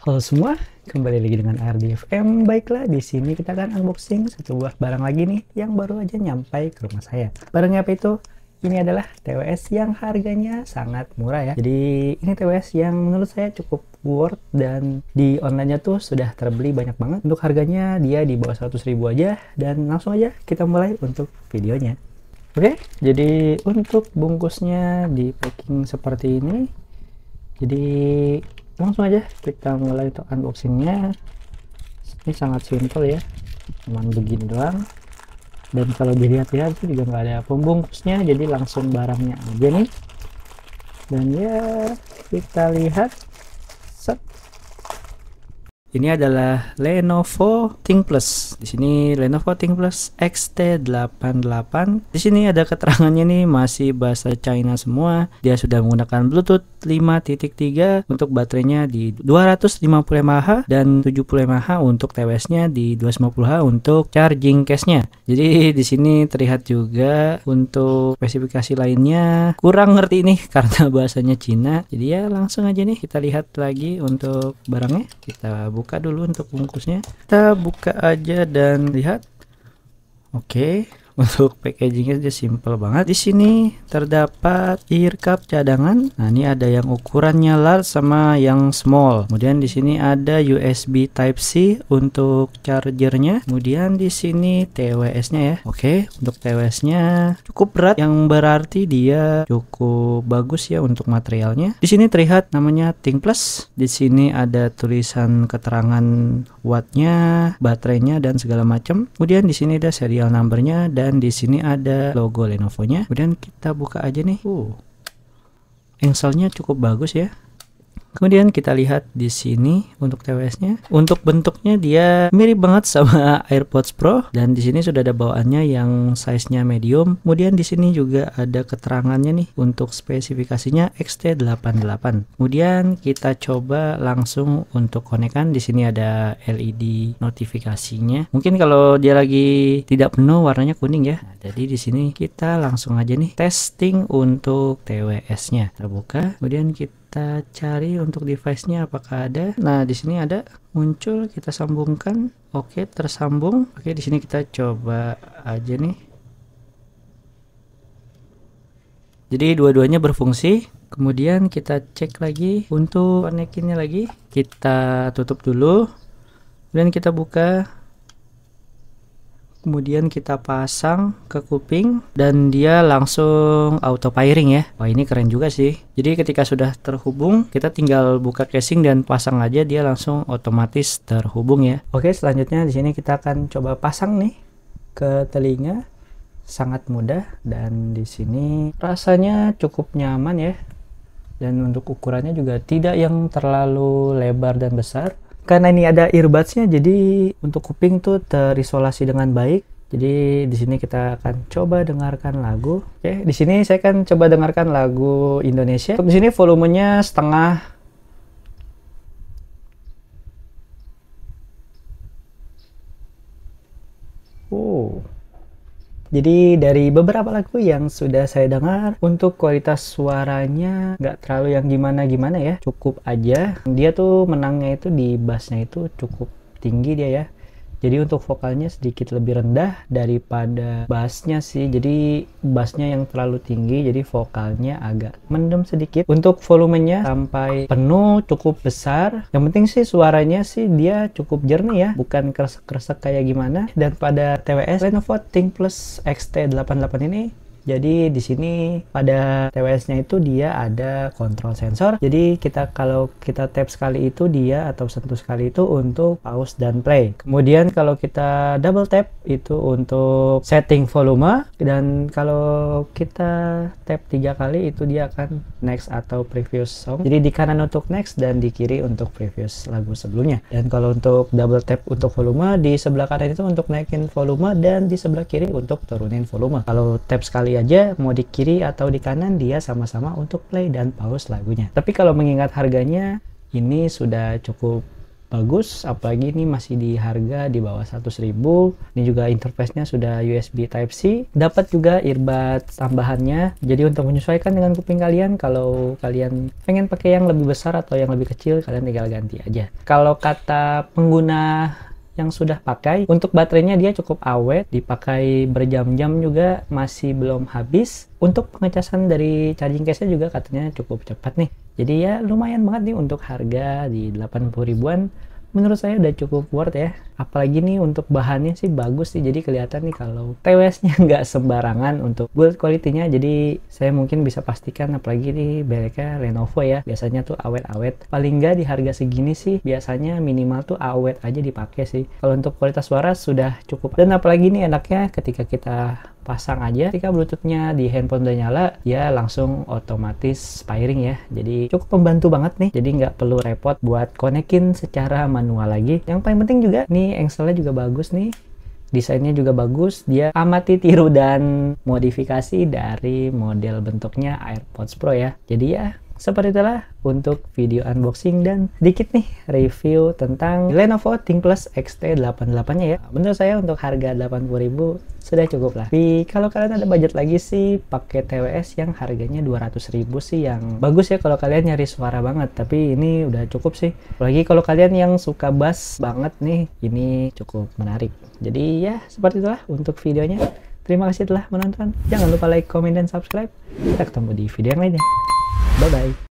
Halo semua, kembali lagi dengan RDFM. Baiklah, di sini kita akan unboxing satu buah barang lagi nih yang baru aja nyampai ke rumah saya. Barangnya apa itu? Ini adalah TWS yang harganya sangat murah ya. Jadi ini TWS yang menurut saya cukup worth dan di online-nya tuh sudah terbeli banyak banget. Untuk harganya dia di bawah 100.000 aja dan langsung aja kita mulai untuk videonya. Oke, jadi untuk bungkusnya di packing seperti ini. Jadi langsung aja kita mulai untuk unboxingnya. Ini sangat simple ya, cuman begini doang. Dan kalau dilihat-lihat itu juga nggak ada pembungkusnya, jadi langsung barangnya aja nih. Dan ya kita lihat. Set. Ini adalah Lenovo ThinkPlus. Di sini Lenovo ThinkPlus XT88. Di sini ada keterangannya nih, masih bahasa China semua. Dia sudah menggunakan Bluetooth 5.3 untuk baterainya di 250 mAh dan 70 mAh untuk TWS-nya di 250 untuk charging case-nya. Jadi di sini terlihat juga untuk spesifikasi lainnya kurang ngerti nih karena bahasanya Cina. Jadi ya langsung aja nih kita lihat lagi untuk barangnya. Kita buka dulu untuk bungkusnya. Kita buka aja dan lihat. Oke. Untuk packagingnya dia simple banget. Di sini terdapat ear cup cadangan. Nah, ini ada yang ukurannya large sama yang small. Kemudian di sini ada USB Type C untuk chargernya. Kemudian di sini TWS-nya ya. Oke, untuk TWS-nya cukup berat, yang berarti dia cukup bagus ya untuk materialnya. Di sini terlihat namanya ThinkPlus. Di sini ada tulisan keterangan wattnya, baterainya dan segala macam. Kemudian di sini ada serial numbernya dan di sini ada logo Lenovo-nya. Kemudian kita buka aja nih. Engselnya cukup bagus ya. Kemudian kita lihat di sini untuk TWS-nya. Untuk bentuknya dia mirip banget sama AirPods Pro dan di sini sudah ada bawaannya yang size-nya medium. Kemudian di sini juga ada keterangannya nih untuk spesifikasinya XT88. Kemudian kita coba langsung untuk konekkan. Di sini ada LED notifikasinya. Mungkin kalau dia lagi tidak penuh warnanya kuning ya. Nah, jadi di sini kita langsung aja nih testing untuk TWS-nya. Kita buka. Kemudian kita cari untuk device-nya apakah ada. Nah, di sini ada muncul, kita sambungkan. Oke, tersambung. Oke, di sini kita coba aja nih. Jadi dua-duanya berfungsi. Kemudian kita cek lagi untuk konekinnya lagi. Kita tutup dulu. Kemudian kita buka. Kemudian kita pasang ke kuping dan dia langsung auto pairing ya. Wah, ini keren juga sih. Jadi ketika sudah terhubung, kita tinggal buka casing dan pasang aja, dia langsung otomatis terhubung ya. Oke, selanjutnya di sini kita akan coba pasang nih ke telinga. Sangat mudah dan di sini rasanya cukup nyaman ya. Dan untuk ukurannya juga tidak yang terlalu lebar dan besar. Karena ini ada earbuds-nya, jadi untuk kuping tuh terisolasi dengan baik. Jadi di sini kita akan coba dengarkan lagu. Oke, di sini saya akan coba dengarkan lagu Indonesia. Di sini volumenya setengah. Jadi dari beberapa lagu yang sudah saya dengar, untuk kualitas suaranya nggak terlalu yang gimana-gimana ya, cukup aja. Dia tuh menangnya itu di bassnya itu cukup tinggi dia ya. Jadi untuk vokalnya sedikit lebih rendah daripada bassnya sih. Jadi bassnya yang terlalu tinggi, jadi vokalnya agak mendem sedikit. Untuk volumenya sampai penuh, cukup besar. Yang penting sih suaranya sih dia cukup jernih ya, bukan kresek-kresek kayak gimana. Dan pada TWS Lenovo ThinkPlus XT88 ini, jadi di sini pada TWS-nya itu dia ada kontrol sensor. Jadi kalau kita tap sekali itu dia atau sentuh sekali itu untuk pause dan play. Kemudian kalau kita double tap itu untuk setting volume, dan kalau kita tap 3 kali itu dia akan next atau previous song. Jadi di kanan untuk next dan di kiri untuk previous lagu sebelumnya. Dan kalau untuk double tap untuk volume, di sebelah kanan itu untuk naikin volume dan di sebelah kiri untuk turunin volume. Kalau tap sekali aja mau di kiri atau di kanan dia sama-sama untuk play dan pause lagunya. Tapi kalau mengingat harganya ini sudah cukup bagus, apalagi ini masih di harga di bawah 100.000. Ini juga interface-nya sudah USB Type-C. Dapat juga earbud tambahannya. Jadi untuk menyesuaikan dengan kuping kalian, kalau kalian pengen pakai yang lebih besar atau yang lebih kecil, kalian tinggal ganti aja. Kalau kata pengguna yang sudah pakai, untuk baterainya dia cukup awet, dipakai berjam-jam juga masih belum habis. Untuk pengecasan dari charging case-nya juga katanya cukup cepat nih. Jadi ya lumayan banget nih untuk harga di 80 ribuan. Menurut saya udah cukup worth ya. Apalagi nih untuk bahannya sih bagus sih. Jadi kelihatan nih kalau TWS-nya nggak sembarangan untuk build quality-nya. Jadi saya mungkin bisa pastikan, apalagi nih mereknya Lenovo ya. Biasanya tuh awet-awet. Paling nggak di harga segini sih biasanya minimal tuh awet aja dipakai sih. Kalau untuk kualitas suara sudah cukup. Dan apalagi nih enaknya ketika kita pasang aja, ketika bluetooth-nya di handphone udah nyala, ya langsung otomatis pairing ya. Jadi cukup membantu banget nih. Jadi nggak perlu repot buat konekin secara manual lagi. Yang paling penting juga nih, engselnya juga bagus nih. Desainnya juga bagus. Dia amati, tiru, dan modifikasi dari model bentuknya AirPods Pro ya. Jadi ya seperti itulah untuk video unboxing dan dikit nih review tentang Lenovo ThinkPlus XT88-nya ya. Menurut saya untuk harga 80.000 sudah cukup lah. Tapi kalau kalian ada budget lagi sih, pakai TWS yang harganya 200.000 sih yang bagus ya kalau kalian nyari suara banget. Tapi ini udah cukup sih. Apalagi kalau kalian yang suka bass banget nih, ini cukup menarik. Jadi ya seperti itulah untuk videonya. Terima kasih telah menonton. Jangan lupa like, comment, dan subscribe. Kita ketemu di video yang lainnya. Bye-bye.